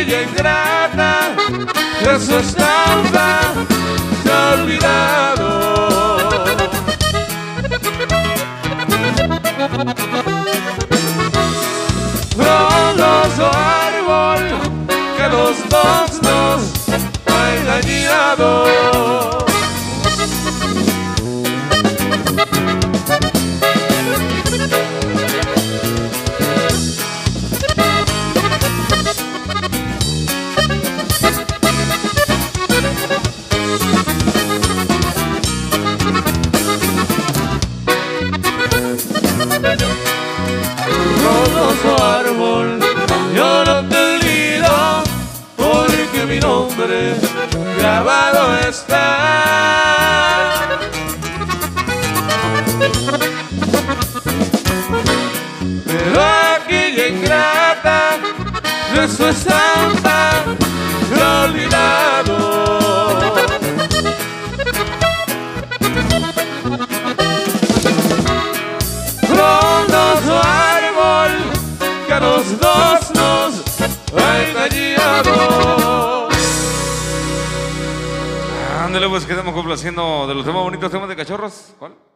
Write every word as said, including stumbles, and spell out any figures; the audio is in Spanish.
aquella ingrata de su estampa se ha olvidado. Frondoso árbol que los dos nos ha engañado. Frondoso árbol, yo no te olvido, porque mi nombre grabado está. Pero aquella ingrata de su estampa se ha olvidado. Frondoso árbol que a los dos nos ha engañado. Ándale, pues quedamos complaciendo de los temas bonitos, temas de cachorros. ¿Cuál?